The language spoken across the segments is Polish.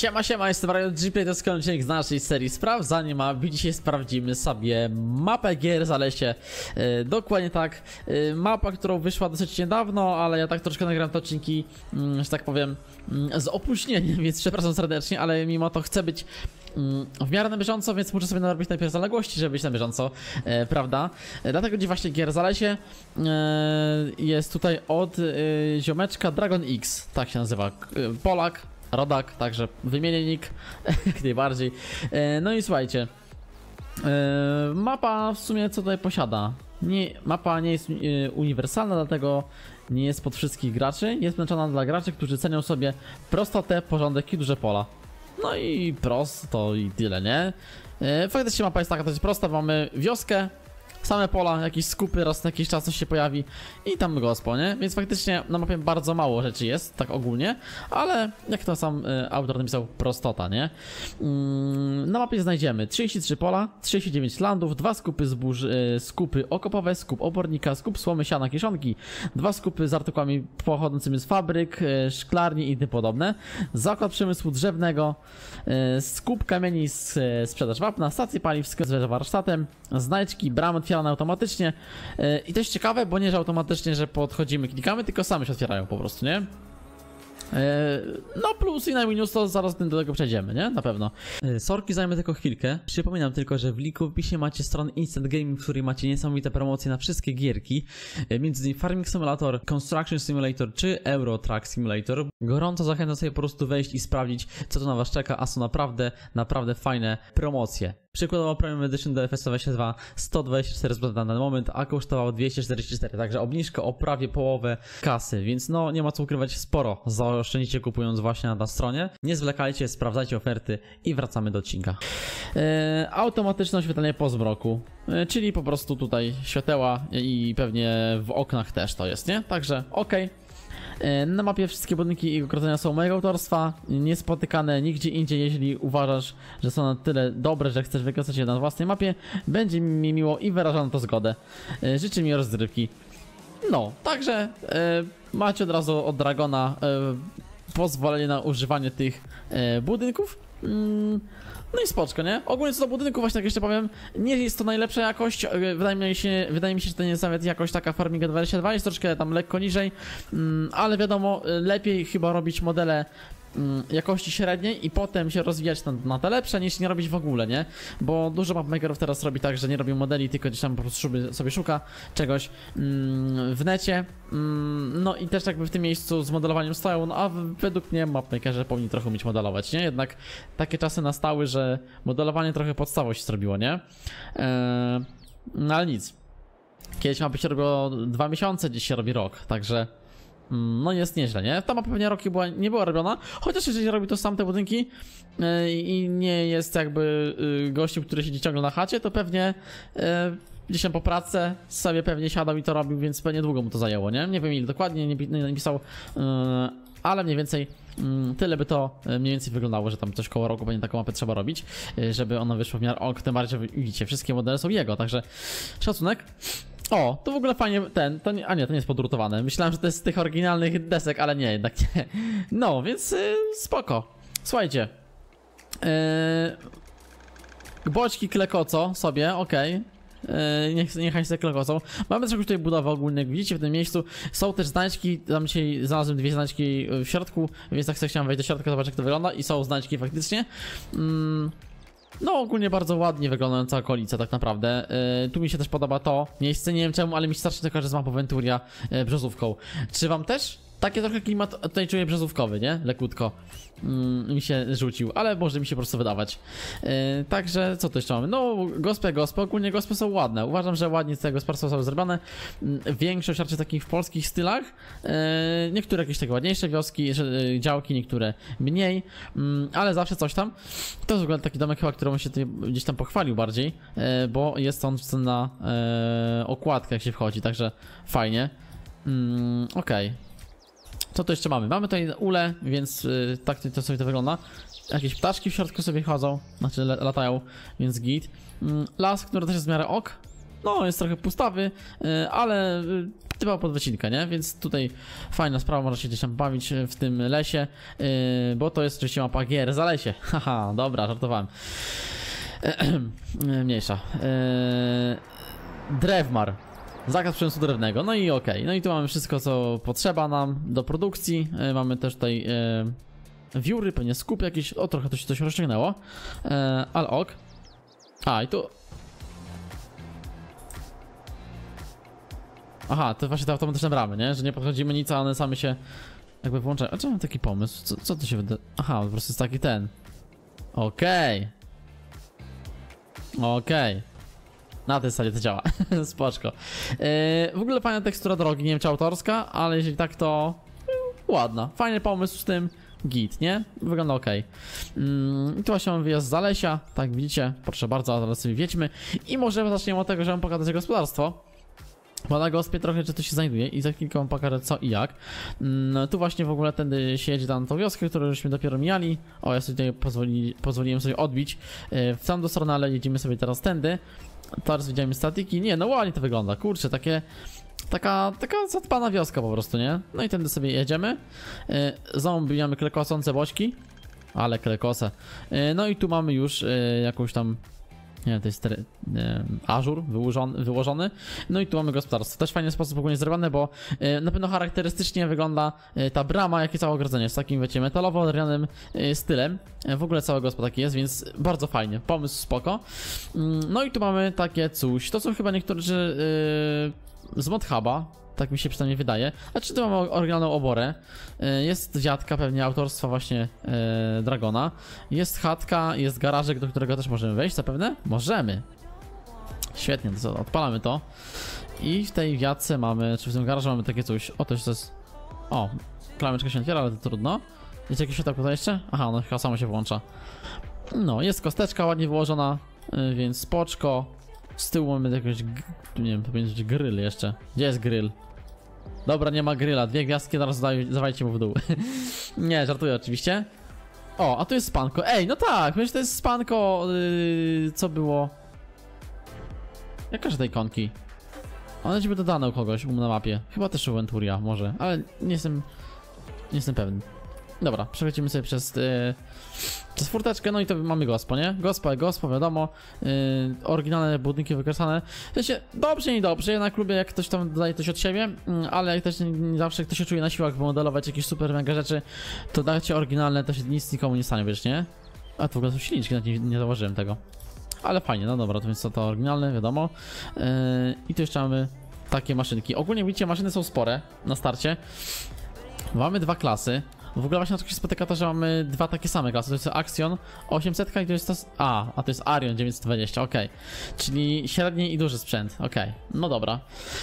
Siema, jestem Mario Gplay, to jest kolejny odcinek z naszej serii Sprawdzanie map. Dzisiaj sprawdzimy sobie mapę gier Zalesie. Dokładnie tak, mapa, którą wyszła dosyć niedawno, ale ja tak troszkę nagram te odcinki, że tak powiem, z opóźnieniem, więc przepraszam serdecznie, ale mimo to chcę być w miarę na bieżąco, więc muszę sobie narobić najpierw zaległości, żeby być na bieżąco, prawda? Dlatego dziś właśnie gier Zalesie jest tutaj od ziomeczka Dragon X, tak się nazywa, Polak, rodak, także wymienię nick, jak najbardziej. No i słuchajcie, mapa w sumie co tutaj posiada? Mapa nie jest uniwersalna, dlatego nie jest pod wszystkich graczy. Jest przeznaczona dla graczy, którzy cenią sobie prostotę, porządek i duże pola. No i prosto i tyle, nie? Faktycznie mapa jest taka dość prosta, mamy wioskę, same pola, jakieś skupy, raz na jakiś czas coś się pojawi i tam gospo, nie? Więc faktycznie na mapie bardzo mało rzeczy jest, tak ogólnie, ale jak to sam autor napisał, prostota, nie? Na mapie znajdziemy 33 pola, 39 landów, 2 skupy zbóż, skupy okopowe, skup obornika, skup słomy, siana, kieszonki, 2 skupy z artykułami pochodzącymi z fabryk, szklarni i tym podobne, zakład przemysłu drzewnego, skup kamieni, sprzedaż wapna, stacje paliw z warsztatem, znajdźki, bramy otwierane automatycznie i to jest ciekawe, bo nie, że automatycznie, że podchodzimy, klikamy, tylko same się otwierają po prostu, nie? No plus i na minus to zaraz do tego przejdziemy, nie? Na pewno. Sorki, zajmę tylko chwilkę. Przypominam tylko, że w linku w opisie macie stronę Instant Gaming, w której macie niesamowite promocje na wszystkie gierki. Między innymi Farming Simulator, Construction Simulator czy Euro Truck Simulator. Gorąco zachęcam sobie po prostu wejść i sprawdzić, co to na was czeka, a są naprawdę fajne promocje. Przykładowo Premium Edition do FS22 124 zł na ten moment, a kosztował 244, także obniżka o prawie połowę kasy, więc no nie ma co ukrywać, sporo zaoszczędzicie kupując właśnie na stronie. Nie zwlekajcie, sprawdzajcie oferty i wracamy do odcinka. Automatyczne oświetlenie po zmroku, czyli po prostu tutaj świateła i pewnie w oknach też to jest, nie? Także okej. Na mapie wszystkie budynki i ogrodzenia są mojego autorstwa, niespotykane nigdzie indziej. Jeśli uważasz, że są na tyle dobre, że chcesz wykazać je na własnej mapie, będzie mi miło i wyrażam na to zgodę. Życzę mi rozrywki. No, także macie od razu od Dragona pozwolenie na używanie tych budynków. No i spoczko, nie? Ogólnie co do budynku, właśnie tak jeszcze powiem, nie jest to najlepsza jakość, wydaje mi się, że to nie jest nawet jakość taka Farminga 22, jest troszkę tam lekko niżej, ale wiadomo, lepiej chyba robić modele jakości średniej i potem się rozwijać na te lepsze, niż nie robić w ogóle, nie? Bo dużo mapmakerów teraz robi tak, że nie robią modeli, tylko gdzieś tam po prostu sobie szuka czegoś w necie. No i też jakby w tym miejscu z modelowaniem stoją, no a według mnie mapmakerzy powinni trochę umieć modelować, nie? Jednak takie czasy nastały, że modelowanie trochę podstawą się zrobiło, nie? No ale nic. Kiedyś mapy się robiło 2 miesiące, dziś się robi rok, także no jest nieźle, nie? Ta mapa pewnie roki nie była robiona, chociaż jeżeli robi to sam te budynki i nie jest jakby gościem, który siedzi ciągle na chacie, to pewnie gdzieś tam po pracy sobie pewnie siadał i to robił, więc pewnie długo mu to zajęło, nie? Nie wiem ile dokładnie, nie napisał, ale mniej więcej tyle by to mniej więcej wyglądało, że tam coś koło roku będzie taką mapę trzeba robić, żeby ona wyszła w miarę ok, tym bardziej, że widzicie, wszystkie modele są jego, także szacunek. O, to w ogóle fajnie to nie, a nie, to nie jest podrutowane. Myślałem, że to jest z tych oryginalnych desek, ale nie, jednak nie. No, więc spoko. Słuchajcie. Boczki klekoco sobie, okej. Niechaj sobie klekocą. Mamy trochę tutaj budowę ogólnie, jak widzicie w tym miejscu. Są też znajdźki, tam dzisiaj znalazłem 2 znajdźki w środku, więc tak sobie chciałem wejść do środka, zobaczyć jak to wygląda i są znajdźki faktycznie. No ogólnie bardzo ładnie wyglądająca okolica tak naprawdę. Tu mi się też podoba to miejsce, nie wiem czemu, ale mi się strasznie kojarzy z mapą Venturia brzozówką. Czy wam też? Takie trochę klimat tutaj czuję brzozówkowy, nie? Lekutko mi się rzucił, ale może mi się po prostu wydawać. Także co tu jeszcze mamy? No gospy, ogólnie gospy są ładne. Uważam, że ładnie z tego gospodarstwa są zrobione. Większość raczej takich w polskich stylach. Niektóre jakieś takie ładniejsze wioski, działki, niektóre mniej, ale zawsze coś tam. To jest w ogóle taki domek chyba, którą się gdzieś tam pochwalił bardziej, bo jest on na okładkę jak się wchodzi, także fajnie. Okej. Co tu jeszcze mamy? Mamy tutaj ule, więc tak to sobie to wygląda. Jakieś ptaszki w środku sobie chodzą, znaczy latają, więc git. Las, który też jest w miarę ok. No, jest trochę pustawy, ale typowo pod wycinkę, nie? Więc tutaj fajna sprawa, można się gdzieś tam bawić w tym lesie, bo to jest oczywiście mapa gier za lesie. Haha, dobra, żartowałem. Mniejsza. Drewmar. Zakaz przemysłu drewnego, no i okej. No i tu mamy wszystko, co potrzeba nam do produkcji. Mamy też tutaj wióry, pewnie skup jakiś. O, trochę to się coś rozciągnęło. Ale ok. A, i tu... Aha, to właśnie te automatyczne bramy, nie? Że nie podchodzimy nic, a one same się jakby włączają. A czemu mam taki pomysł? Co to się wyda... Aha, po prostu jest taki ten. Okej. Okej. Na tej sali to działa. Spoczko. W ogóle fajna tekstura drogi, nie wiem czy autorska, ale jeżeli tak to ładna. Fajny pomysł z tym. Git, nie? Wygląda ok. I tu właśnie mamy wyjazd z Zalesia. Tak widzicie, proszę bardzo, zaraz sobie wiedźmy. I może zaczniemy od tego, że wam pokażę gospodarstwo. Bo na gospie trochę czy to się znajduje i za chwilkę wam pokażę co i jak. Tu właśnie w ogóle tędy się jedzie na tą wioskę, którą żeśmy dopiero mijali. O, ja sobie tutaj pozwoliłem sobie odbić w tamtą stronę, ale jedziemy sobie teraz tędy. Teraz widziałem statyki. Nie, no ładnie to wygląda. Kurczę, taka zadbana wioska po prostu, nie? No i tędy sobie jedziemy. Znowu bijamy klekosące bośki. Ale klekose. No i tu mamy już jakąś tam... Nie, to jest ażur wyłożony. No i tu mamy gospodarstwo. Też fajny sposób ogólnie zrobione, bo na pewno charakterystycznie wygląda ta brama, jak i całe ogrodzenie. Z takim, wiecie, metalowo-drewnianym stylem. W ogóle cały gospodarstwo taki jest, więc bardzo fajnie. Pomysł spoko. No i tu mamy takie coś. To są chyba niektórzy z ModHuba. Tak mi się przynajmniej wydaje. Znaczy tu mamy oryginalną oborę. Jest wiatka pewnie autorstwa właśnie Dragona. Jest chatka, jest garażek, do którego też możemy wejść zapewne? Możemy. Świetnie, to co, odpalamy to. I w tej wiatce mamy, czy w tym garażu mamy takie coś. O, to jest... O, klameczka się otwiera, ale to trudno. Jest jakieś światełko tutaj jeszcze? Aha, ono chyba samo się włącza. No, jest kosteczka ładnie wyłożona, więc spoczko. Z tyłu mamy jakiegoś, nie wiem, powinien być grill jeszcze. Gdzie jest grill? Dobra, nie ma grilla. 2 gwiazdki, teraz zawajcie mu w dół. Nie, żartuję oczywiście. O, a tu jest spanko. Ej, no tak, myślę, to jest spanko, co było... Jakaże tej ikonki? One ci by dodane u kogoś na mapie. Chyba też u Venturia, może, ale nie jestem pewien. Dobra, przechodzimy sobie przez furteczkę, no i to mamy gospo, nie? Gospo, wiadomo. Oryginalne budynki wykresane. W sensie, dobrze, niedobrze. Ja na klubie, jak ktoś tam dodaje coś od siebie, ale jak też nie zawsze ktoś się czuje na siłach, by modelować jakieś super mega rzeczy, to dajcie oryginalne, to się nic nikomu nie stanie, wiesz, nie? A tu w ogóle są silniczki, nie zauważyłem tego. Ale fajnie, no dobra, to więc to oryginalne, wiadomo. I tu jeszcze mamy takie maszynki. Ogólnie widzicie, maszyny są spore na starcie. Mamy 2 klasy. W ogóle właśnie na to się spotyka to, że mamy 2 takie same klasy. To jest Axion 800 i to jest to... A to jest Arion 920, ok. Czyli średni i duży sprzęt, ok. No dobra.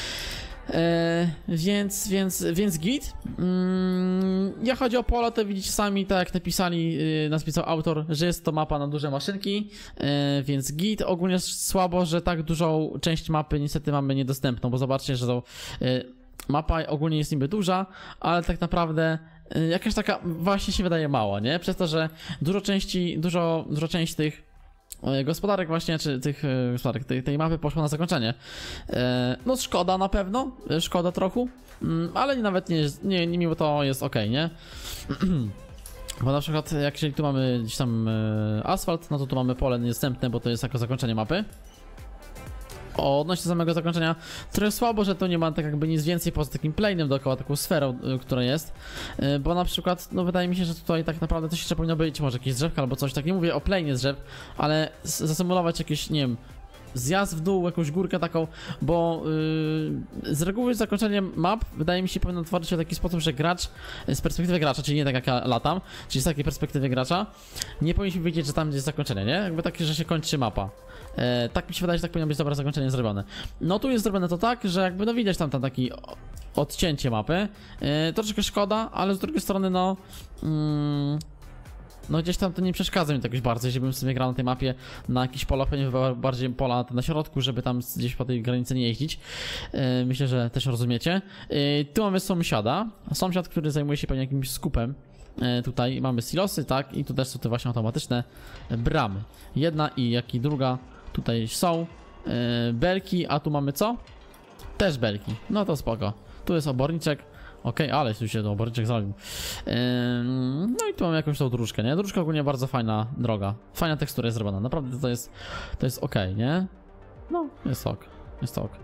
Więc git. Jak chodzi o pole, to widzicie sami, tak jak napisał autor, że jest to mapa na duże maszynki, więc git. Ogólnie słabo, że tak dużą część mapy niestety mamy niedostępną, bo zobaczcie, że to mapa ogólnie jest niby duża, ale tak naprawdę jakaś taka właśnie się wydaje mała, nie? Przez to, że dużo część tych gospodarek właśnie, czy tych gospodarek, tej mapy poszło na zakończenie. No szkoda na pewno, szkoda trochę, ale nawet nie mimo to jest ok, nie? Bo na przykład jeżeli tu mamy gdzieś tam asfalt, no to tu mamy pole niedostępne, bo to jest jako zakończenie mapy. Odnośnie samego zakończenia, trochę słabo, że tu nie ma tak jakby nic więcej poza takim planem dookoła, taką sferą, która jest. Bo na przykład, no wydaje mi się, że tutaj tak naprawdę coś jeszcze powinno być, może jakieś drzewka albo coś, tak nie mówię o planie drzew, ale zasymulować jakieś, nie wiem, zjazd w dół, jakąś górkę taką, bo z reguły zakończenie map wydaje mi się powinno tworzyć się w taki sposób, że gracz z perspektywy gracza, czyli nie tak jak ja latam, czyli z takiej perspektywy gracza, nie powinniśmy wiedzieć, że tam jest zakończenie, nie? Jakby takie, że się kończy mapa. Tak mi się wydaje, że tak powinno być dobre zakończenie zrobione. No tu jest zrobione to tak, że jakby no widać tam taki odcięcie mapy. Troszeczkę szkoda, ale z drugiej strony no... No gdzieś tam to nie przeszkadza mi to jakoś bardzo, jeśli bym sobie grał na tej mapie na jakichś polach, pewnie bardziej pola na środku, żeby tam gdzieś po tej granicy nie jeździć. Myślę, że też rozumiecie. Tu mamy sąsiad, który zajmuje się pewnie jakimś skupem. Tutaj mamy silosy, tak, i tu też są te właśnie automatyczne bramy. Jedna i jak i druga tutaj są belki, a tu mamy co? Też belki. No to spoko. Tu jest oborniczek. Okej, ale tu się to oborniczek zrobił. No i tu mam jakąś tą dróżkę, nie? Dróżka ogólnie bardzo fajna droga. Fajna tekstura jest zrobiona. Naprawdę to jest okej, nie? No, jest ok. Jest ok.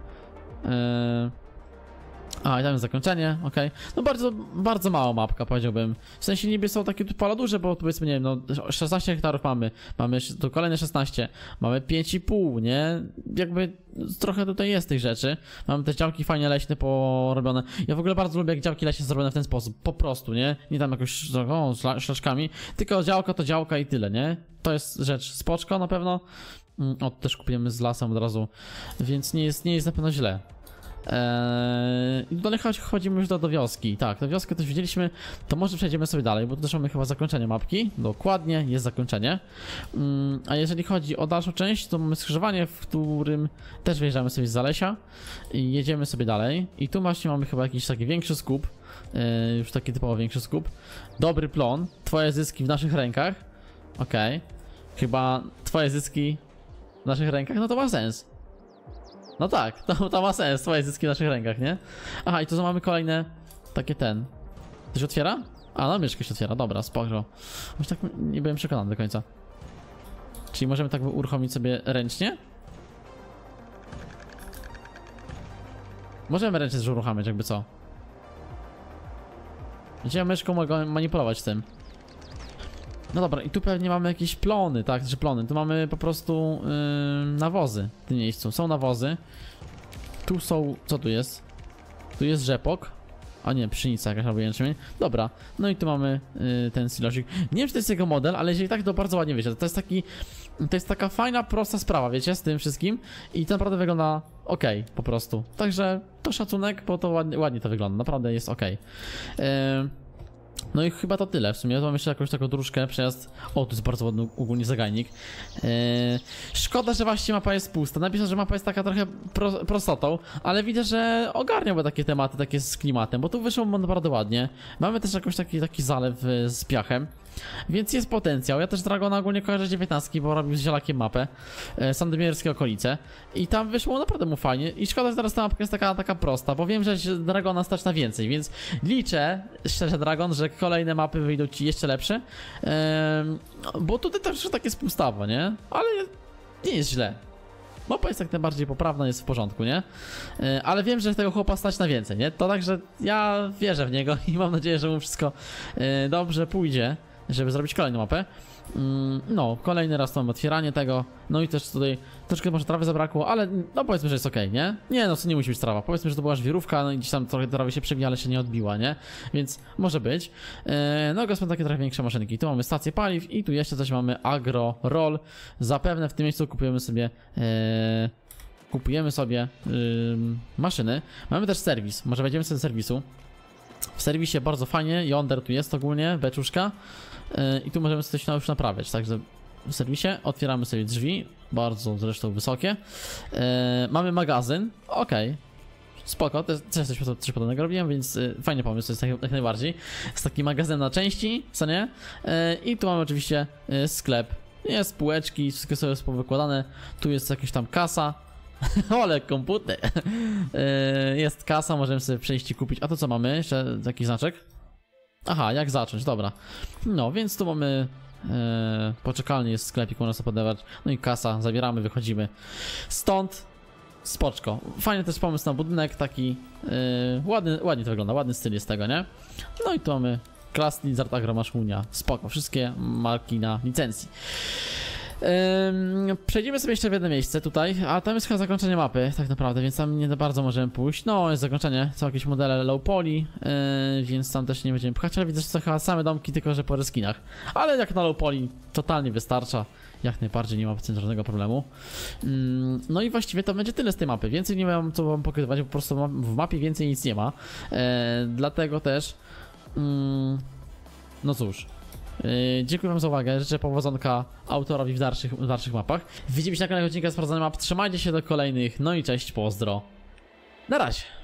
A, i tam jest zakończenie, okej. No bardzo mała mapka, powiedziałbym. W sensie niby są takie tu pola duże, bo powiedzmy, nie wiem, no 16 hektarów mamy tu kolejne 16, mamy 5,5, nie? Jakby trochę tutaj jest tych rzeczy. Mamy też działki fajnie leśne porobione. Ja w ogóle bardzo lubię, jak działki leśne zrobione w ten sposób, po prostu, nie? Nie tam jakoś szlaczkami, tylko działka to działka i tyle, nie? To jest rzecz spoczko na pewno. O, też kupujemy z lasem od razu, więc nie jest na pewno źle. Dalej chodzimy już do wioski. Tak, do wioski też widzieliśmy. To może przejdziemy sobie dalej, bo tu też mamy chyba zakończenie mapki. Dokładnie, jest zakończenie. A jeżeli chodzi o dalszą część, to mamy skrzyżowanie, w którym też wyjeżdżamy sobie z Zalesia i jedziemy sobie dalej. I tu właśnie mamy chyba jakiś taki większy skup. Już taki typowo większy skup. Dobry plon. Twoje zyski w naszych rękach. Okej. Chyba twoje zyski w naszych rękach, no to ma sens. No tak, to ma sens, twoje zyski w naszych rękach, nie? Aha, i tu mamy kolejne takie To się otwiera? A, no myszka się otwiera, dobra, spoko. Już tak nie byłem przekonany do końca. Czyli możemy tak uruchomić sobie ręcznie? Możemy ręcznie też uruchamiać, jakby co. Gdzie myszką mogę manipulować tym? No dobra, i tu pewnie mamy jakieś plony, tak, czy plony. Tu mamy po prostu nawozy w tym miejscu. Są nawozy. Tu są, co tu jest? Tu jest rzepok. A nie, pszenica jakaś albo jęczmień. Dobra, no i tu mamy ten silosik. Nie wiem, czy to jest jego model, ale jeżeli tak, to bardzo ładnie wyjdzie. To jest taka fajna, prosta sprawa, wiecie, z tym wszystkim. I to naprawdę wygląda okej, po prostu. Także to szacunek, bo to ładnie to wygląda, naprawdę jest okej. No i chyba to tyle w sumie. Tu mam jeszcze jakąś taką dróżkę, przejazd. O, tu jest bardzo ładny ogólnie zagajnik. Szkoda, że właśnie mapa jest pusta. Napisał, że mapa jest taka trochę prostotą, ale widzę, że ogarniałby takie tematy, takie z klimatem, bo tu wyszło naprawdę ładnie. Mamy też jakoś taki zalew z piachem. Więc jest potencjał. Ja też Dragona ogólnie kojarzę 19, bo robił z zielakiem mapę. Sandomierskie okolice. I tam wyszło naprawdę mu fajnie. I szkoda, że teraz ta mapka jest taka prosta, bo wiem, że Dragona stać na więcej, więc liczę, szczerze Dragon, że kolejne mapy wyjdą ci jeszcze lepsze. Bo tutaj też takie spustawo, nie? Ale nie jest źle. Mapa jest jak najbardziej poprawna, jest w porządku, nie? Ale wiem, że tego chłopa stać na więcej, nie? To także ja wierzę w niego i mam nadzieję, że mu wszystko dobrze pójdzie, żeby zrobić kolejną mapę. No, kolejny raz to mamy otwieranie tego. No i też tutaj troszkę może trawy zabrakło, ale no powiedzmy, że jest okej, nie? Nie, no co nie musi być trawa. Powiedzmy, że to była żwirówka, no i gdzieś tam trochę trawy się przebija, ale się nie odbiła, nie? Więc może być. No, są takie trochę większe maszynki. Tu mamy stację paliw i tu jeszcze coś mamy agro roll. Zapewne w tym miejscu kupujemy sobie maszyny. Mamy też serwis. Może wejdziemy sobie do serwisu. W serwisie bardzo fajnie. Yonder tu jest ogólnie, beczuszka. I tu możemy coś już naprawiać. Także w serwisie otwieramy sobie drzwi. Bardzo zresztą wysokie. Mamy magazyn. Okej. Spoko, też coś podobnego robiłem, więc fajny pomysł jest jak najbardziej. Jest taki magazyn na części, co nie? I tu mamy oczywiście sklep. Jest półeczki, wszystko sobie jest powykładane. Tu jest jakaś tam kasa. Ale komputer. Jest kasa, możemy sobie przejść i kupić. A to co mamy? Jeszcze taki znaczek? Aha, jak zacząć, dobra. No, więc tu mamy poczekalnie, jest sklepik, można sobie podawać. No i kasa, zabieramy, wychodzimy. Stąd spoczko. Fajny też pomysł na budynek, taki ładnie to wygląda, ładny styl jest tego, nie? No i tu mamy Class Lizard Agromaszmunia. Spoko, wszystkie marki na licencji. Przejdziemy sobie jeszcze w jedno miejsce tutaj, a tam jest chyba zakończenie mapy tak naprawdę, więc tam nie za bardzo możemy pójść. No, jest zakończenie, są jakieś modele low poly, więc tam też nie będziemy pchać, ale widzę, że to chyba same domki, tylko że po reskinach. Ale jak na low poly totalnie wystarcza, jak najbardziej nie ma żadnego problemu. No i właściwie to będzie tyle z tej mapy, więcej nie mam co wam pokazywać, bo po prostu w mapie więcej nic nie ma. Dlatego też, no cóż. Dziękuję wam za uwagę, życzę powodzonka autorowi w dalszych mapach. Widzimy się na kolejnych odcinkach sprawdzonych map, trzymajcie się do kolejnych, no i cześć, pozdro. Na razie.